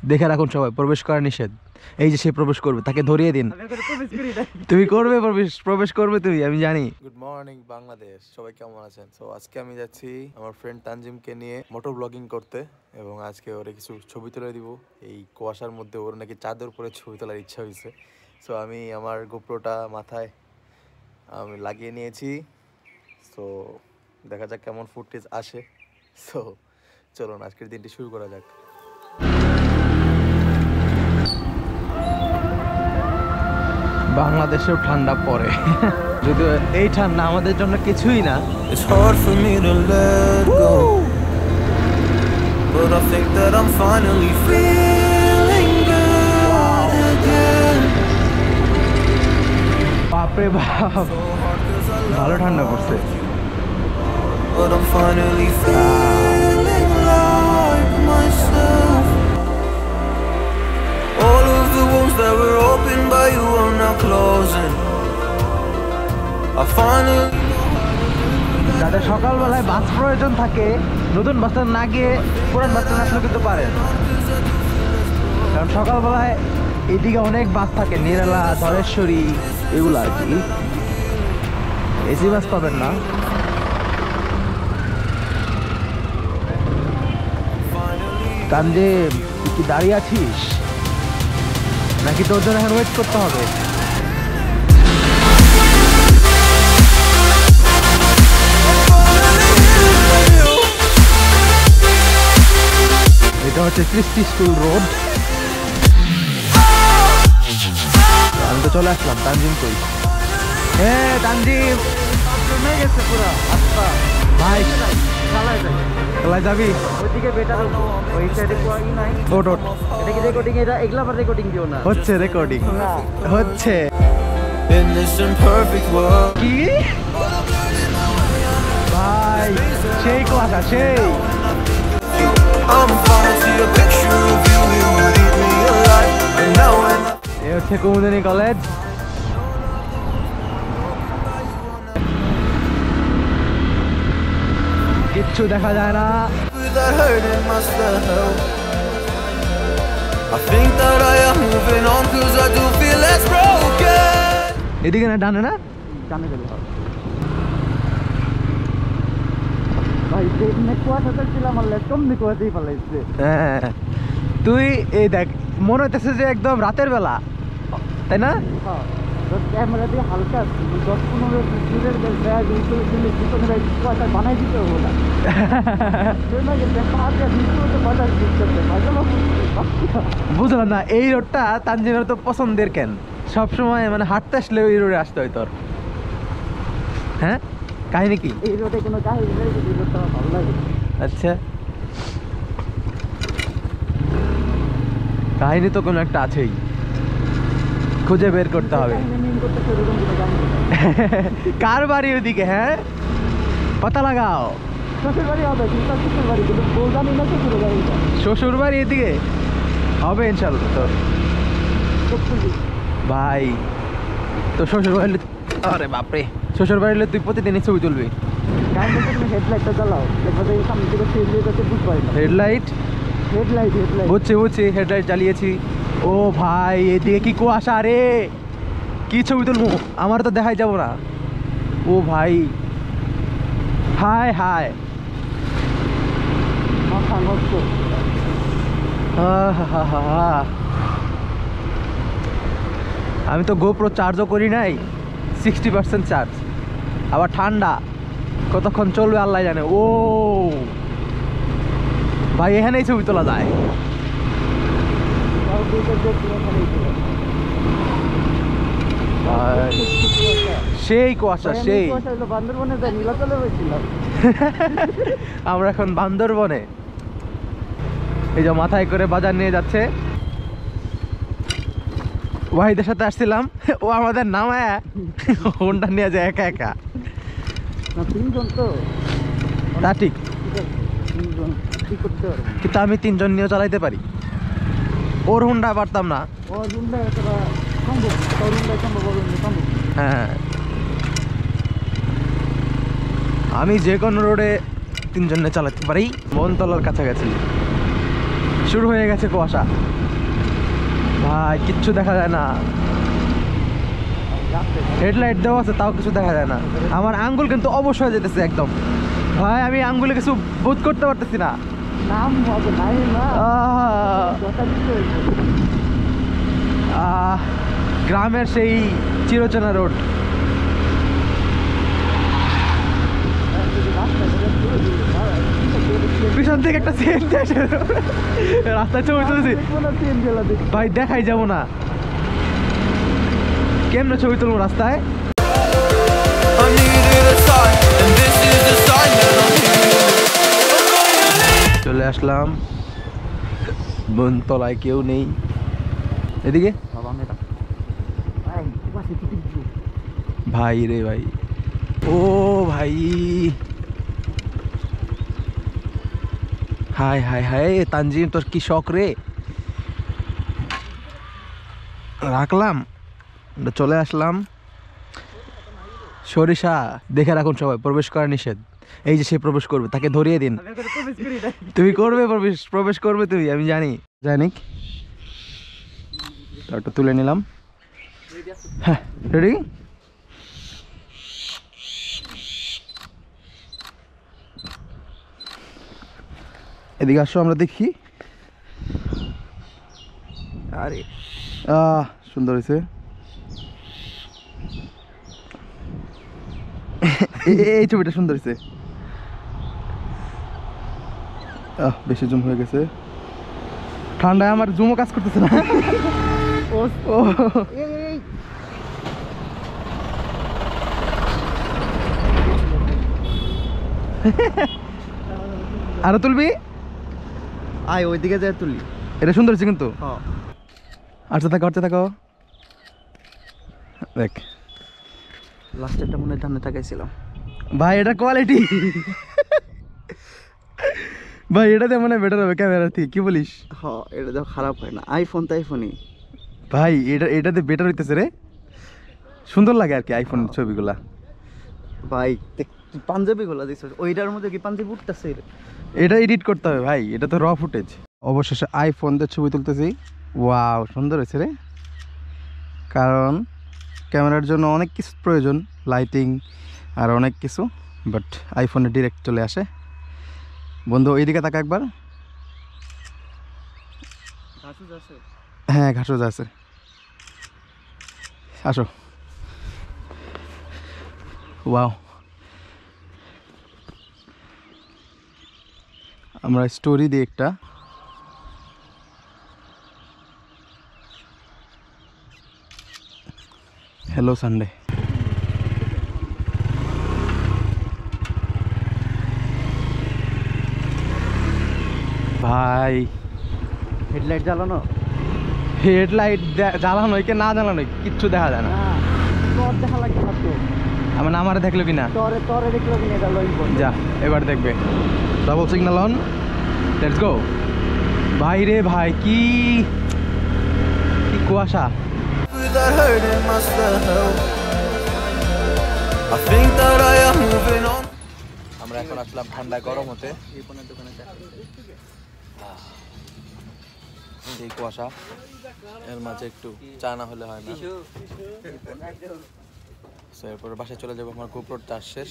দেখে রাখুন সবাই, প্রবেশ করা নিষেধ। এই যে সে প্রবেশ করবে, তাকে ধরিয়ে দিন। তুমি করবে প্রবেশ করবে তুমি, আমি জানি। গুড মর্নিং বাংলাদেশ, সবাই কেমন আছেন? তো আজকে আমি যাচ্ছি আমার ফ্রেন্ড তানজিমকে নিয়ে মোটর ব্লগিং করতে, এবং আজকে ওরে কিছু ছবি তুলে দিব। এই কুয়াশার মধ্যে ওর নাকি চাঁদের উপরে ছবি তোলার ইচ্ছা হয়েছে। সো আমি আমার গোপ্রোটা মাথায় আমি লাগিয়ে নিয়েছি। সো দেখা যাক কেমন ফুটেজ আসে। সো চলুন আজকের দিনটি শুরু করা যাক। বাংলাদেশেও ঠান্ডা পড়ে, যদিও এই ঠান্ডা আমাদের জন্য কিছুই না। It's hard for me to let go, but I think that I'm finally feeling good again. বাপরে বাপ, ভালো ঠান্ডা পড়ছে। But I'm finally feeling like myself. All of the wounds that were opened by you are now closing. I finally. যাদের সকালবেলায় বাস প্রয়োজন থাকে, নতুন বাসটা না গিয়ে পুরান বাসটা আসলে কিন্তু পারেন, কারণ সকালবেলায় এদিকে অনেক বাস থাকে, নিরালা, ধরেশ্বরী, এগুলো আর কি। এসি বাস পাবেন না। তানজিম, তুই কি দাঁড়িয়ে আছিস নাকি তোর জন্য এখন ওয়েট করতে হবে? এটা হচ্ছে ক্রিস্টি স্কুল রোড। আমি তো চলে আসলাম। তানজিম কই? হ্যাঁ তানজিম গেছে পুরো। আচ্ছা ভাই, খেলায় যাবি? ওইদিকে বেটার, ওই সাইডে কোয়াই নাই। ওট ওট, এটা কি রেকর্ডিং? এটা এগুলা আবার রেকর্ডিং দিও না। হচ্ছে রেকর্ডিং হচ্ছে। কি ভাই, সেই কুয়াশা, সেই। এ হচ্ছে কুমুদিনী কলেজ। কিচ্ছু দেখা যায় না। এদিকে না, ডানে না, ডানে গেলে হয়। তুই এই দেখ, মনে হইতেছে যে একদম রাতের বেলা, তাই না? ক্যামেরা দিয়ে হালকা 10-15 বানাই দিতে হবে না। বুঝলাম না, এই রোডটা তানজিমের তো পছন্দের কেন? সবসময় মানে হাঁটতে আসলে এই রোডে আসতে হয় তোর। হ্যাঁ, কাহিনী কি? এই রোডে কোনো কাহিনী নেই, এই রোডটা ভালো লাগে। আচ্ছা, কাহিনী তো কোনো একটা আছেই, খুঁজে বের করতে হবে। কার বাড়ি ওদিকে? হ্যাঁ, পতা লাগাও। শ্বশুর বাড়ি এদিকে হবে ইনশাল্লাহ তোর। ভাই তো শ্বশুর বাড়ি, আরে বাপরে, শ্বশুর বাড়ি তুই প্রতিদিনই ছবি তুলবি? হেডলাইট, বুঝছি বুঝছি, হেডলাইট জ্বালিয়েছি। ও ভাই, এদিকে কি কুয়াশা রে, কি ছবি তুলবো? আমার তো দেখাই যাব না। ও ভাই, হায় হায়, আমি তো গোপ্রো চার্জও করি নাই, 60% চার্জ, আবার ঠান্ডা, কতক্ষণ চলবে আল্লাহ জানে। ও ভাই, এখানেই ছবি তোলা যায়। সেই কুয়াশা, সেই। আমরা এখন বান্দরবনে। এই যে মাথায় করে বাজার নিয়ে যাচ্ছে, ওয়াহিদের সাথে আসছিলাম, ও আমাদের নামায় হোন্ডা নিয়ে যায় একা একা। তিনজন তো, তা ঠিক, কিন্তু আমি 3 জন নিয়েও চালাইতে পারি। ওর হোন্ডা পারতাম না। হ্যাঁ, আমি যে কোনো রোডে 3 জনে চালাতে পারি। বনতলার কাছাকাছি শুরু হয়ে গেছে কুয়াশা ভাই, কিচ্ছু দেখা যায় না। হেডলাইট দেওয়া আছে তাও কিছু দেখা যায় না। আমার আঙ্গুল কিন্তু অবশ্যই যেতেছে একদম ভাই, আমি আঙ্গুলে কিছু বোধ করতে পারতেছি না। গ্রামের সেই চিরচেনা রোড। পিছন থেকে একটা সিএনজি আসে, রাস্তায় ছবি তুলেছি ভাই, দেখাই যাবো না। কেমনে ছবি তুলবো রাস্তায়? চলে আসলাম বনতলায়, কেউ নেই এদিকে। ভাই রে ভাই, ও ভাই, হাই হাই হাই তানজিম, তোর কি শখ রে। রাখলাম, চলে আসলাম। সরিষা দেখে রাখুন সবাই, প্রবেশ করা নিষেধ। এই যে সে প্রবেশ করবে, তাকে ধরিয়ে দিন। তুমি করবে প্রবেশ করবে তুমি, আমি জানি। জানিক তারটা তুলে নিলাম। হ্যাঁ রেডি। এদিকে আসো, আমরা দেখি। আরে সুন্দর হয়েছে। এই ছবিটা সুন্দর হয়েছে। বেশি জুম হয়ে গেছে, ঠান্ডায় আমার জুমও কাজ করতেছে না। আরো তুলবি? আয় ওইদিকে যায় তুলি। এটা সুন্দর হচ্ছে কিন্তু। আচ্ছা থাকো, আচ্ছা থাকো। দেখ লাস্টেরটা মনে ধানে থাকাইছিলাম ভাই, এটা কোয়ালিটি ভাই, এটাতে মনে বেটার হবে ক্যামেরা থেকে, কি বলিস? হ্যাঁ, এটা তো খারাপ হয় না, আইফোন তো আইফোনই ভাই। এটাতে বেটার হইতেছে রে, সুন্দর লাগে আর কি আইফোনের ছবিগুলা। ভাই পাঞ্জাবি গুলা দিছিস, ওইটার মধ্যে কি পাঞ্জাবি উঠতেছে? এটা এডিট করতে হবে ভাই, এটা তো র ফুটেজ। অবশেষে আইফোন দিয়ে ছবি তুলতেছি। ওয়াও, সুন্দর হয়েছে রে। কারণ ক্যামেরার জন্য অনেক কিছু প্রয়োজন, লাইটিং আর অনেক কিছু, বাট আইফোনে ডিরেক্ট চলে আসে। বন্ধু এইদিকে তাকা একবার। হ্যাঁ ঘাসজ আছে, আসো। ওয়াও, আমরা স্টোরি দিই একটা। Hello Sunday. ভাই হেডলাইট জ্বালানো, হেডলাইট জ্বালানো কে না জ্বালানো কিচ্ছু দেখা যায় না। তোর দেখা লাগবে না তো, আমার আমারে দেখলো কিনা, তোরে দেখলো কিনা এটা লইব। যা এবার দেখবে। Double signal on, let's go. ভাই রে ভাই, কি কুয়াশা। আমরা এখন আসলাম ঠান্ডা গরম হতে, এই কুয়াশা এর মাঝে একটু চা না হলে হয় না। এরপরে বাসায় চলে যাবো, আমার গোপ্রোর চার্জ শেষ।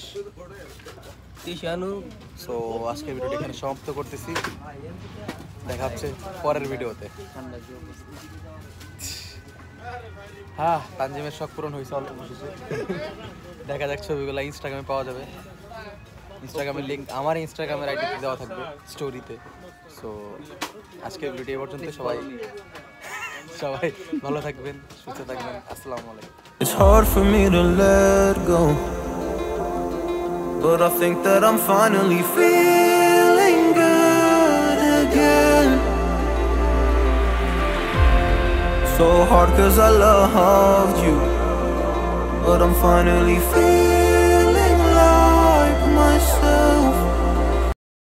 সো আজকের ভিডিওটি এখানে সমাপ্ত করতেছি, দেখা হচ্ছে পরের ভিডিওতে। হ্যাঁ, তানজিমের শখ পূরণ হয়েছে অল্প শেষে। দেখা যাক ছবিগুলো ইনস্টাগ্রামে পাওয়া যাবে। ইনস্টাগ্রামের লিঙ্ক আমার ইনস্টাগ্রামের আইডিতে দেওয়া থাকবে স্টোরিতে। সো আজকের ভিডিও পর্যন্ত, সবাই ভালো থাকবেন, সুস্থ থাকবেন। আসসালামু আলাইকুম। It's hard for me to let go, but I think that I'm finally feeling good again. So hard 'cause I loved you, but I'm finally feeling like myself.